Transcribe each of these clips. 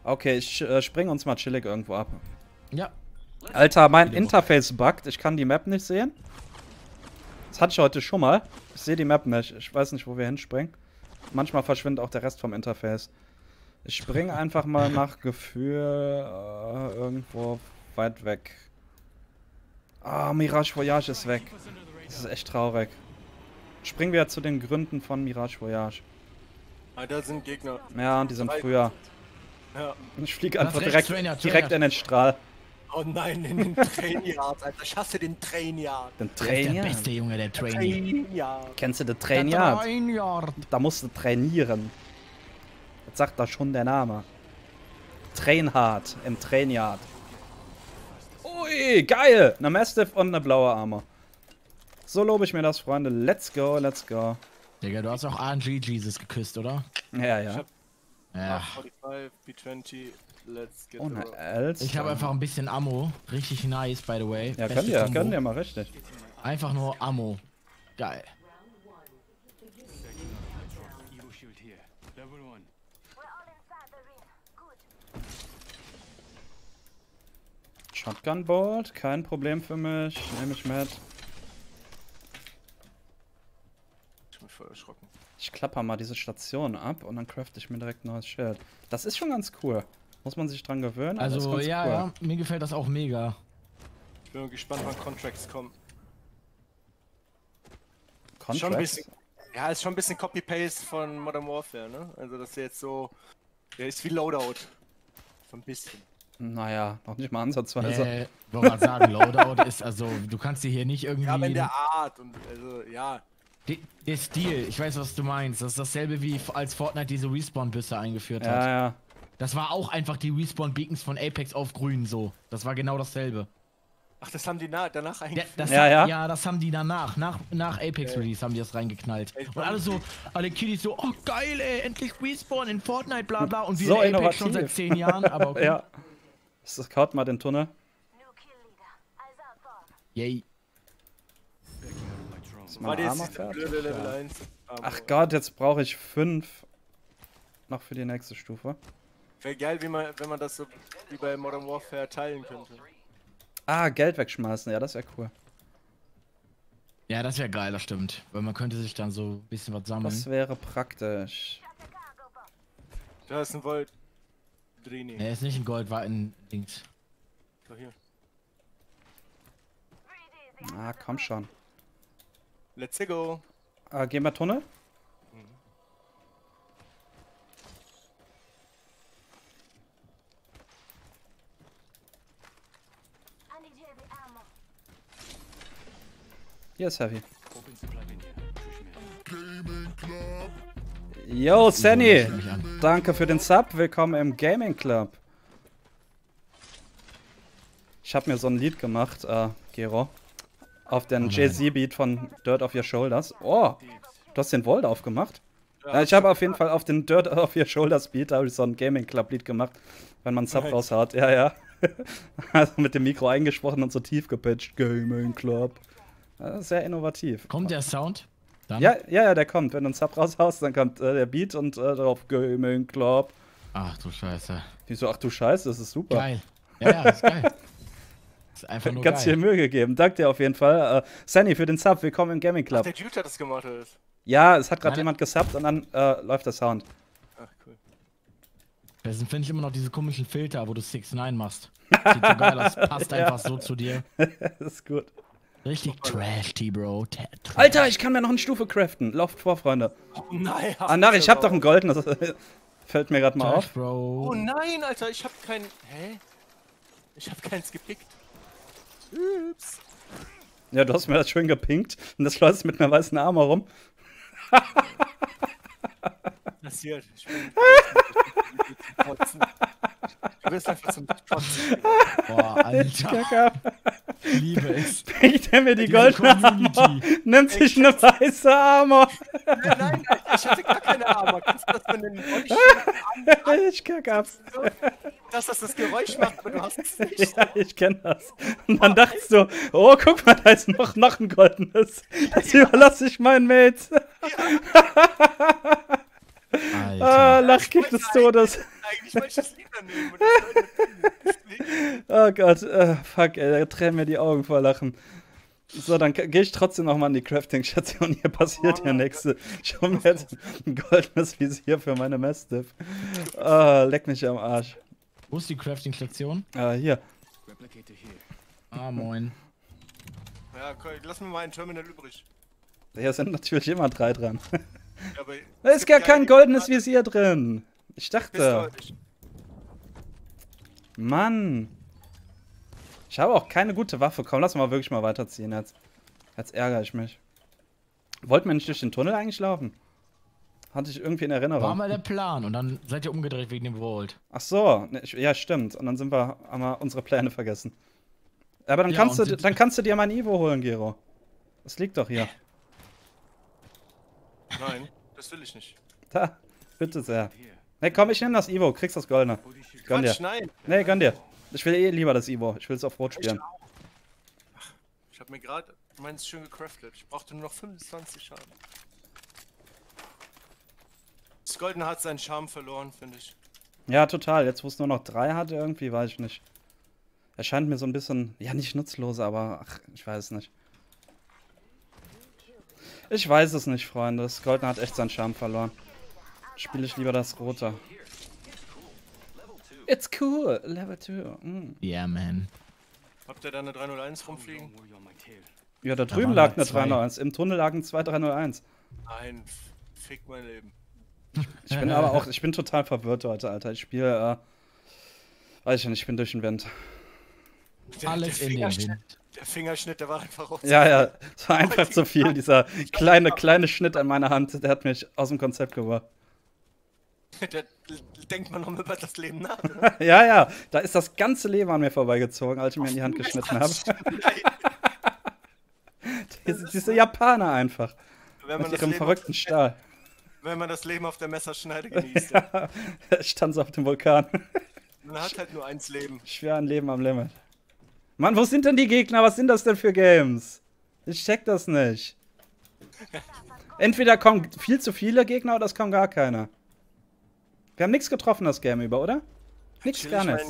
Okay, ich spring uns mal chillig irgendwo ab. Ja. Alter, mein Interface buggt. Ich kann die Map nicht sehen. Das hatte ich heute schon mal. Ich sehe die Map nicht. Ich weiß nicht, wo wir hinspringen. Manchmal verschwindet auch der Rest vom Interface. Ich spring einfach mal nach Gefühl irgendwo weit weg. Ah, Mirage Voyage ist weg. Das ist echt traurig. Springen wir zu den Gründen von Mirage Voyage. Ah, da sind Gegner. Ja, die sind früher. Ja. Ich fliege einfach direkt in den Strahl. Oh nein, in den Trainyard, Alter. Ich hasse den Trainyard. Den Der ist der Trainyard? beste Junge, der Trainee. Trainyard. Kennst du den Der Trainyard? Trainyard. Da musst du trainieren. Das sagt da schon der Name. Train hard im Trainyard. Ui, geil! Eine Mastiff und eine blaue Armor. So lobe ich mir das, Freunde. Let's go, let's go. Digga, du hast auch RNG Jesus geküsst, oder? Ja, ja. Ja. 45, B20, let's get Ohne the Els. Ich habe einfach ein bisschen Ammo. Richtig nice, by the way. Ja, Beste können Kombo. wir mal richtig. Einfach nur Ammo. Geil. Shotgun Bolt, kein Problem für mich. Nehme ich mit. Ich bin voll erschrocken. Ich klapper mal diese Station ab und dann crafte ich mir direkt ein neues Schild. Das ist schon ganz cool. Muss man sich dran gewöhnen. aber Also, ist ganz ja, cool. ja, mir gefällt das auch mega. Ich bin gespannt, wann Contracts kommen. Contracts? Schon ein bisschen. Ja, ist schon ein bisschen Copy-Paste von Modern Warfare, ne? Also, das ist jetzt so. Der ist wie Loadout. So ein bisschen. Naja, noch nicht mal ansatzweise. Wollte mal sagen, Loadout ist, also, du kannst dir hier nicht irgendwie... Ja, aber in der Art und, also, ja. Der Stil, ich weiß, was du meinst. Das ist dasselbe wie als Fortnite diese Respawn-Büsse eingeführt hat. Ja, ja. Das war auch einfach die Respawn-Beacons von Apex auf grün so. Das war genau dasselbe. Ach, das haben die danach eingeführt. Ja, das haben die danach. Nach Apex Release haben die das reingeknallt. Und alle so, alle Kiddies so, oh geil ey, endlich Respawn in Fortnite, bla bla. Und wir So in Apex innovativ. schon seit 10 Jahren, aber okay. Ja. Scout mal den Tunnel. Yay. Ist War meine jetzt Armor diese fertig? blöde Level Ja. 1. Ach Gott, jetzt brauche ich 5 noch für die nächste Stufe. Wäre geil, wenn man das so wie bei Modern Warfare teilen könnte. Ah, Geld wegschmeißen. Ja, das wäre cool. Ja, das wäre geil, das stimmt. Weil man könnte sich dann so ein bisschen was sammeln. Das wäre praktisch. Da ist ein Volt. Drini. Er ist nicht in Gold, war in Dings. So, hier. Ah, komm schon. Let's go. Gehen wir Tunnel? Hier ist Heavy. Yo, Sanny! Danke für den Sub. Willkommen im Gaming Club. Ich habe mir so ein Lied gemacht, Gero. Auf den Jay-Z-Beat von Dirt Off Your Shoulders. Oh, du hast den Vault aufgemacht? Ja, ich habe auf jeden Fall auf den Dirt Off Your Shoulders Beat habe ich so ein Gaming Club Lied gemacht, wenn man einen Sub raushaut. Ja, ja. Also mit dem Mikro eingesprochen und so tief gepitcht. Gaming Club. Sehr innovativ. Kommt der Sound? Dann? Ja, der kommt. Wenn du einen Sub raushaust, dann kommt der Beat und darauf Gaming Club. Ach du Scheiße. Wieso? Ach du Scheiße, das ist super. Geil. Ja, ist geil. Ist einfach nur Ganz viel geil. Mühe gegeben. Dank dir auf jeden Fall. Sanny für den Sub. Willkommen im Gaming Club. Ach, der Dude hat das gemacht, oder? Ja, es hat gerade Nein. jemand gesubbt und dann läuft der Sound. Ach, cool. Besten finde ich immer noch diese komischen Filter, wo du 6ix9ine machst. Sieht so geil aus, passt einfach so zu dir. Das ist gut. Richtig trash, T-Bro. Alter, ich kann mir noch eine Stufe craften. Lauft vor, Freunde. Oh nein. Ah, nach, ich hab doch ein goldenes. Fällt mir gerade mal Trash, auf. Bro. Oh nein, Alter, ich hab kein. Hä? Ich hab keins gepickt. Ups. Ja, du hast mir das schön gepinkt und das läuft mit einer weißen Arme rum. Passiert. Ich bin. Du bist einfach zum Kotzen. Boah, Alter. Ich liebe es. Pinkt er mir die Diese goldene Community. Armor, nimmt sich eine weiße Armor. Nein, ich hatte gar keine Arme. Kannst du das von den Ich kack ab. dass das Geräusch macht, aber du hast es nicht. Ja, ich kenn das. Und dann dachtest du, oh, guck mal, da ist noch ein goldenes. Das überlasse ich meinen Mates. Alter. Lachkick des Todes. Eigentlich wollte ich das Lied nehmen. Und das Oh Gott, fuck, ey, da tränen mir die Augen vor Lachen. So, dann gehe ich trotzdem nochmal in die Crafting-Station. Hier passiert ja nichts. Schon jetzt ein goldenes Visier für meine Mastiff. Leck mich am Arsch. Wo ist die Crafting-Station? Hier. Ah, moin. Ja, okay, lass mir mal ein Terminal übrig. Hier sind natürlich immer 3 dran. Ja, aber Da ist gar kein goldenes Visier drin. Ich dachte. Mann. Ich habe auch keine gute Waffe. Komm, lass mal wirklich mal weiterziehen jetzt. Jetzt ärgere ich mich. Wollten wir nicht durch den Tunnel eigentlich laufen? Hatte ich irgendwie in Erinnerung. War mal der Plan und dann seid ihr umgedreht wegen dem Vault. Ach so, ne, ja stimmt. Und dann haben wir unsere Pläne vergessen. Aber dann, Ja, dann kannst du dir mein Evo holen, Gero. Das liegt doch hier. Nein, das will ich nicht. Da, bitte sehr. Hey, komm, ich nehme das Evo. Kriegst das Goldene. Gönn dir. Quatsch, nein. Nee, gönn dir. Ich will eh lieber das Evo. Ich will es auf Rot spielen. Ich habe mir gerade meins schön gecraftet. Ich brauchte nur noch 25 Schaden. Das Goldene hat seinen Charme verloren, finde ich. Ja, total. Jetzt, wo es nur noch 3 hat, irgendwie, weiß ich nicht. Er scheint mir so ein bisschen, ja, nicht nutzlos, aber ach, ich weiß es nicht. Ich weiß es nicht, Freunde. Das Goldene hat echt seinen Charme verloren. Spiele ich lieber das Rote. It's cool. Level 2. Mm. Yeah, man. Habt ihr da eine 301 rumfliegen? Ja, da drüben waren lag halt eine 2. 301. Im Tunnel lagen 2 301. Nein, fick mein Leben. Ich bin aber auch, ich bin total verwirrt heute, Alter. Ich spiele, weiß ich nicht, ich bin durch den Wind. Alles in den Wind. Der Fingerschnitt, der war einfach auch Ja, ja, es war einfach zu viel. Dieser kleine Schnitt an meiner Hand, der hat mich aus dem Konzept gebracht. Da denkt man noch mal über das Leben nach. Ja, ja, da ist das ganze Leben an mir vorbeigezogen, als ich mir in die Hand geschnitten habe. Diese Japaner einfach. Mit ihrem verrückten Stahl. Wenn man das Leben auf der Messerschneide genießt. Ja, ich stand so auf dem Vulkan. Man hat halt nur eins Leben. Schwer ein Leben am Limit. Mann, wo sind denn die Gegner? Was sind das denn für Games? Ich check das nicht. Entweder kommen viel zu viele Gegner oder es kommen gar keine. Wir haben nichts getroffen das Game über, oder? Nix, gar nichts.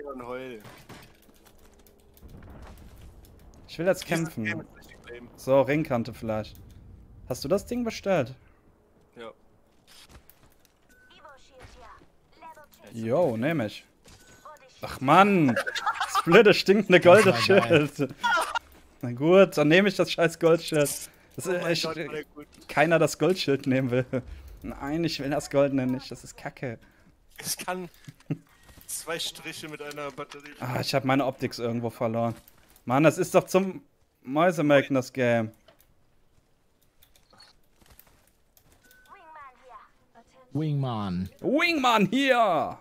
Ich will jetzt kämpfen. So, Ringkante vielleicht. Hast du das Ding bestellt? Ja. Jo, nehm ich. Ach Mann, das blöde stinkende Goldschild. Na gut, dann nehme ich das scheiß Goldschild. Das ist echt, keiner das Goldschild nehmen will. Nein, ich will das Goldene nicht, das ist Kacke. Ich kann 2 Striche mit einer Batterie. Ah, ich habe meine Optics irgendwo verloren. Mann, das ist doch zum Mäusemelken, das Game. Wingman. Wingman hier!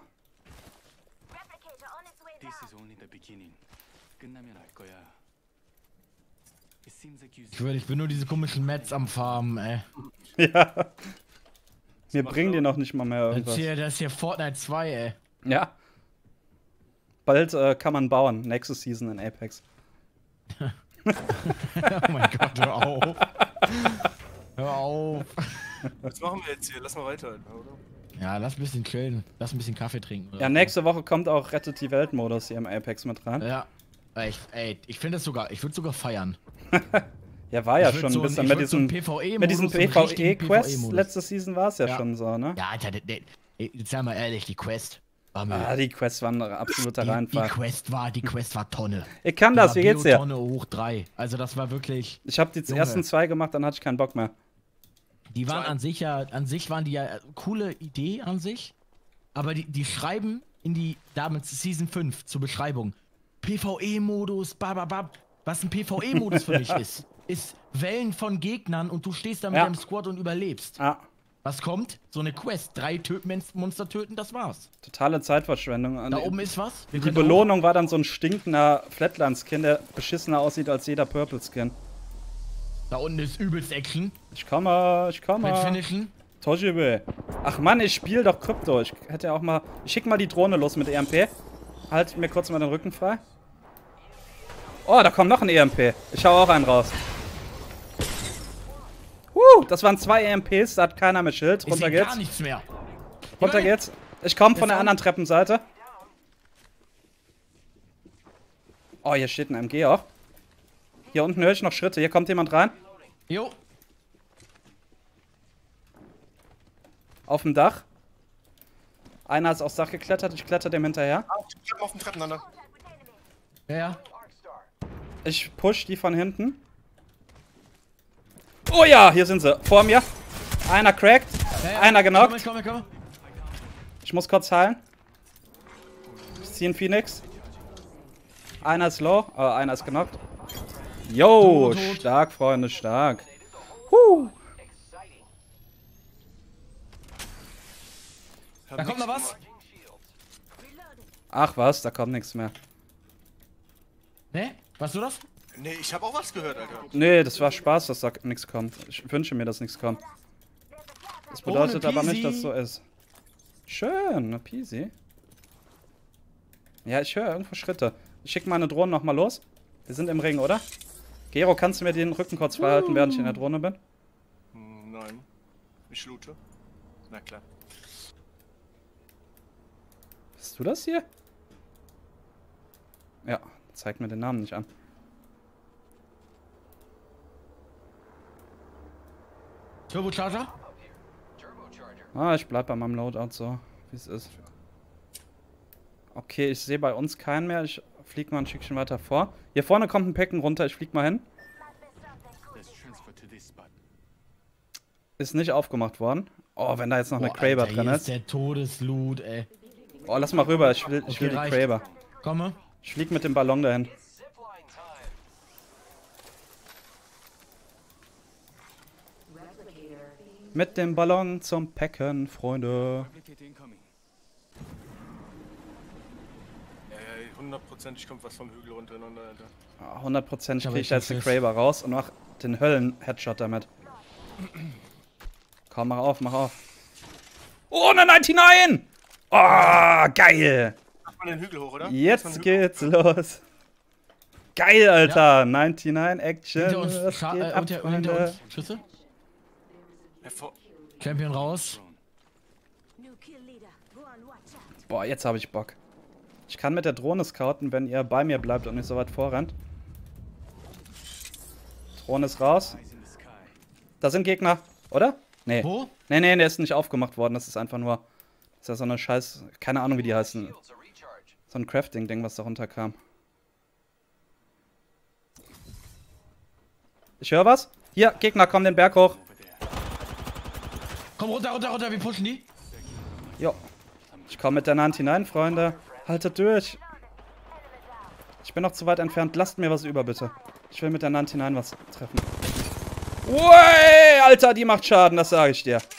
Ich bin nur diese komischen Mets am Farmen, ey. Ja. Wir bringen die noch nicht mal mehr irgendwas. Das ist hier Fortnite 2, ey. Ja. Bald kann man bauen. Nächste Season in Apex. Oh mein Gott, hör auf. Hör auf. Was machen wir jetzt hier? Lass mal weiter, oder? Ja, lass ein bisschen chillen. Lass ein bisschen Kaffee trinken. Oder Ja, nächste Woche kommt auch Rettet die Welt-Modus hier im Apex mit rein. Ja. Ich finde es sogar, ich würde sogar feiern. Ja, war ja schon ein bisschen mit diesem PvE-Quest. Letzte Season war es ja schon so, ne? Ja, Alter, jetzt sei mal ehrlich, die Quest war mir. Ah, die Quests waren ein absoluter Reinfall. Die Quest war Tonne. Ich kann das, wie geht's dir? Tonne hoch 3. Also das war wirklich. Ich habe die ersten 2 gemacht, dann hatte ich keinen Bock mehr. Die waren an sich waren die ja coole Idee an sich. Aber die schreiben in die, damit Season 5 zur Beschreibung. PvE-Modus, bababab. Was ein PvE-Modus für mich ist Wellen von Gegnern und du stehst da mit deinem Squad und überlebst. Ja. Was kommt? So eine Quest. 3 Monster töten, das war's. Totale Zeitverschwendung. Da oben ist was. Die Belohnung war dann so ein stinkender Flatland-Skin, der beschissener aussieht als jeder Purple-Skin. Da unten ist übelst Action. Ich komme. Mit Finishen. Tojibe. Ach Mann, ich spiele doch Krypto. Ich hätte auch mal. Ich schick mal die Drohne los mit EMP. Halt mir kurz mal den Rücken frei. Oh, da kommt noch ein EMP. Ich hau auch einen raus. Das waren 2 EMPs, da hat keiner mit Schild. Runter geht's. Gar nichts mehr. Runter geht's. Ich komme von Ist der on. anderen Treppenseite. Oh, hier steht ein MG auch. Hier unten höre ich noch Schritte. Hier kommt jemand rein. Jo. Auf dem Dach. Einer ist aufs Dach geklettert. Ich kletter dem hinterher. Ich hab auf dem Treppenander. Ja, ja. Ich push die von hinten. Oh ja, hier sind sie. Vor mir. Einer cracked. Ja, ja. Einer genockt. Komm. Ich muss kurz heilen. Ich ziehe einen Phoenix. Einer ist low. Einer ist genockt. Yo, Tot. stark, Freunde, stark. Da kommt noch was. Ach was, da kommt nichts mehr. Ne? Warst du das? Nee, ich hab auch was gehört, Alter. Nee, das war Spaß, dass da nichts kommt. Ich wünsche mir, dass nichts kommt. Das bedeutet Ohne aber nicht, Peasy. dass es so ist. Schön, ne Peasy. Ja, ich höre irgendwo Schritte. Ich schicke meine Drohne nochmal los. Wir sind im Ring, oder? Gero, kannst du mir den Rücken kurz verhalten, während ich in der Drohne bin? Nein. Ich loote. Na klar. Bist du das hier? Ja, zeig mir den Namen nicht an. Turbocharger? Ah, ich bleib bei meinem Loadout so, wie es ist. Okay, ich sehe bei uns keinen mehr. Ich flieg mal ein Stückchen weiter vor. Hier vorne kommt ein Packen runter. Ich flieg mal hin. Ist nicht aufgemacht worden. Oh, wenn da jetzt noch eine Kraber Alter, drin hier ist. der Todesloot, ey. Oh, lass mal rüber. Ich will die reicht. Kraber. Komme. Ich flieg mit dem Ballon dahin. Mit dem Ballon zum Packen, Freunde. Ja, 100% kommt was vom Hügel runtereinander, Alter. 100% Aber krieg ich ich jetzt den schiss. Kraber raus und mach den Höllen-Headshot damit. Komm, mach auf, mach auf. Oh, eine 99! Oh, geil! Mach mal den Hügel hoch, oder? Jetzt geht's los. Geil, Alter. 99 Action. Hinter uns, Was geht ab, hinter Freunde? uns. Schüsse. Hervor. Champion raus. Boah, jetzt habe ich Bock. Ich kann mit der Drohne scouten, wenn ihr bei mir bleibt und nicht so weit vorrennt. Drohne ist raus. Da sind Gegner, oder? Nee. Wo? Nee, der ist nicht aufgemacht worden. Das ist einfach nur... Das ist ja so eine scheiß... Keine Ahnung, wie die heißen. So ein Crafting-Ding, was da runterkam. Ich höre was. Hier, Gegner, kommen den Berg hoch. Komm runter, wir pushen die. Jo. Ich komme mit der 99, Freunde. Haltet durch. Ich bin noch zu weit entfernt. Lasst mir was über, bitte. Ich will mit der 99 was treffen. Ui, Alter, die macht Schaden, das sage ich dir.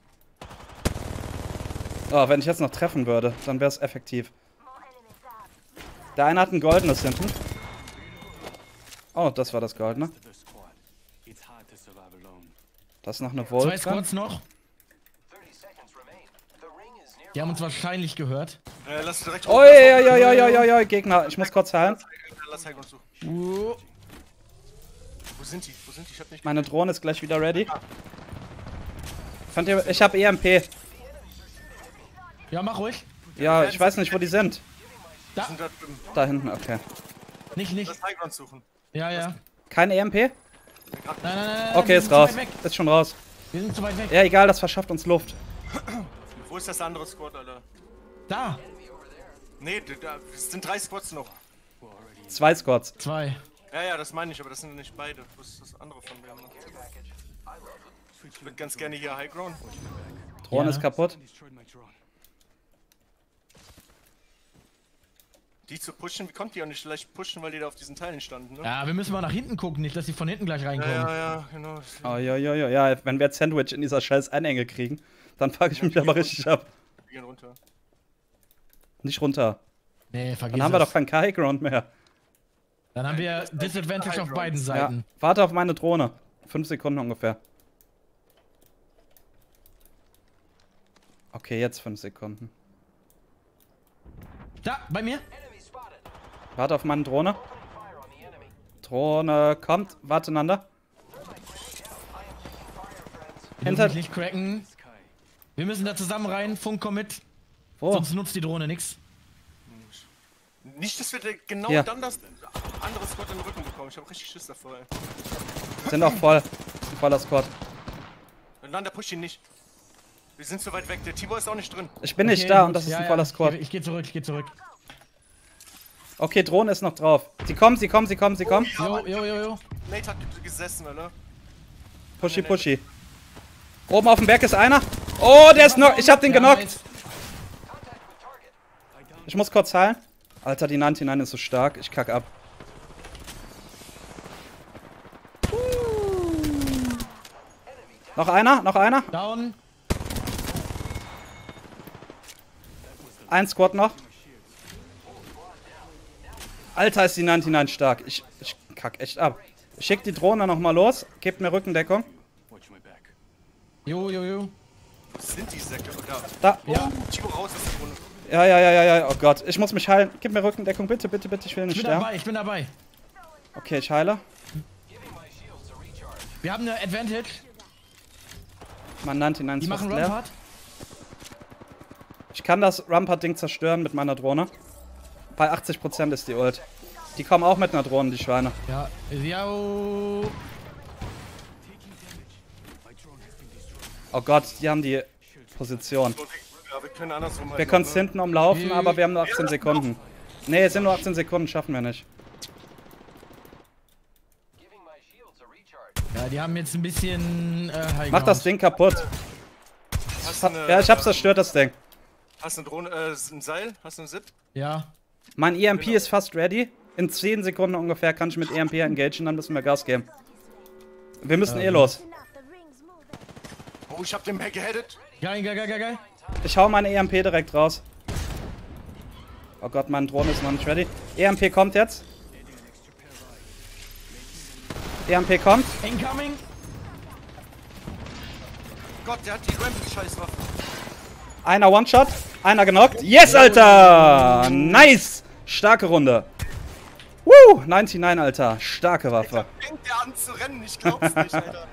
Oh, wenn ich jetzt noch treffen würde, dann wäre es effektiv. Der eine hat ein goldenes hinten. Oh, das war das Goldene. Das ist noch eine 2 Volt dran. Squads noch. Die haben uns wahrscheinlich gehört. Lass direkt Oi, Gegner. Ich muss kurz heilen. Lass Heilung zu. Uh, Wo sind die? Ich hab nicht... Meine Drohne ist gleich wieder ready. Ich habe EMP. ja, mach ruhig. Ja, ich weiß nicht, wo die sind. Da. Sind da drüben. Da hinten, okay. Nicht. Lass Heilung suchen. Ja. Kein EMP? Nein. Okay, wir ist sind zu raus. weit weg. Ist schon raus. Wir sind zu weit weg. Ja, egal, das verschafft uns Luft. Wo ist das andere Squad, Alter? Da. Nee, es sind 3 Squads noch. 2 Squads. 2. Ja, das meine ich, aber das sind nicht beide. Wo ist das andere von mir? Ich würde ganz gerne hier Highground. Drohne Ja. ist kaputt. Die zu pushen, wie kommt die auch nicht leicht pushen, weil die da auf diesen Teilen standen, ne? Ja, wir müssen mal nach hinten gucken, nicht, dass die von hinten gleich reinkommen. Ja, genau. Oh, ja, wenn wir jetzt Sandwich in dieser scheiß Einenge kriegen, dann fuck ich mich aber richtig ab. Wir gehen runter. Nicht runter. Nee, vergiss Dann haben wir es. doch keinen High Ground mehr. Dann haben wir Disadvantage auf beiden Ja, Seiten. warte auf meine Drohne. 5 Sekunden ungefähr. Okay, jetzt 5 Sekunden. Da, bei mir. Warte auf meine Drohne. Drohne kommt. Warteinander. Wir Hinter- dürfen mich nicht cracken. Wir müssen da zusammen rein. Funk, komm mit. Wo? Sonst nutzt die Drohne nix. Nicht, dass wir genau Hier. dann das andere Squad in den Rücken bekommen. Ich hab richtig Schiss davor, ey. Sind auch voll. Ein voller Squad. Nein, der pusht ihn nicht. Wir sind zu weit weg. Der Tibor ist auch nicht drin. Ich bin nicht Okay, da gut. und das ist Ja, ein ja, voller Squad. Ich geh zurück, ich geh zurück. Okay, Drohne ist noch drauf. Sie kommen. Jo. Nate hat gesessen, oder? Pushy, pushy. Oben auf dem Berg ist einer. Oh, der ist noch. Ich hab den genockt. Nice. Ich muss kurz heilen. Alter, die 99 ist so stark. Ich kack ab. Noch einer. Down. Ein Squad noch. Alter, ist die 99 stark. Ich kack echt ab. Ich schick die Drohne nochmal los. Gebt mir Rückendeckung. Jo. Was sind die Säcke? Da. Ja. Tibor raus aus der Runde. Ja. Oh Gott. Ich muss mich heilen. Gib mir Rückendeckung. Bitte. Ich will nicht sterben. Ich bin dabei. Okay, ich heile. Wir haben eine Advantage. Mein 99 Die ist fast machen leer. Rampart. Ich kann das Rampart-Ding zerstören mit meiner Drohne. Bei 80% ist die Ult. Die kommen auch mit einer Drohne, die Schweine. Ja. Oh Gott, die haben die Position. Ja, wir können andersrum Wir können es hinten umlaufen, aber wir haben nur 18 Sekunden. Nee, es sind nur 18 Sekunden, schaffen wir nicht. Ja, die haben jetzt ein bisschen. Mach das Ding kaputt. Ja, ich hab's zerstört, das Ding. Hast du eine Drohne, ein Seil? Hast du einen Zip? Ja. Mein EMP ist fast ready. In 10 Sekunden ungefähr kann ich mit EMP engagen, dann müssen wir Gas geben. Wir müssen los. Oh, ich hab den Back geheadet. Geil. Ich hau meine EMP direkt raus. Oh Gott, meine Drohne ist noch nicht ready. EMP kommt jetzt. EMP kommt. Incoming. Gott, der hat die Rampage-Scheißwaffe. Einer One-Shot, einer genockt. Yes, Alter! Nice! Starke Runde. Woo! 99, Alter. Starke Waffe. Fängt der an zu rennen, ich glaub's nicht, Alter.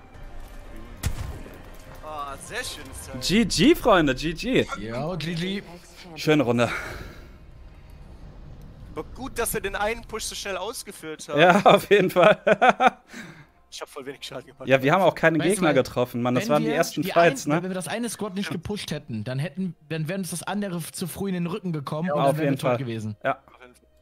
Ah, sehr schönes Teil. GG, Freunde, GG. Ja, GG. Schöne Runde. Aber gut, dass wir den einen Push so schnell ausgeführt haben. Ja, auf jeden Fall. Ich hab voll wenig Schaden gemacht. Ja, wir haben auch keine Weißt du, Gegner weil getroffen, Mann. Das waren die ersten Fights, Wenn ne? wir das eine Squad nicht gepusht hätten, dann wäre uns das andere zu früh in den Rücken gekommen und auf dann wären wir jeden Fall. tot gewesen. Ja.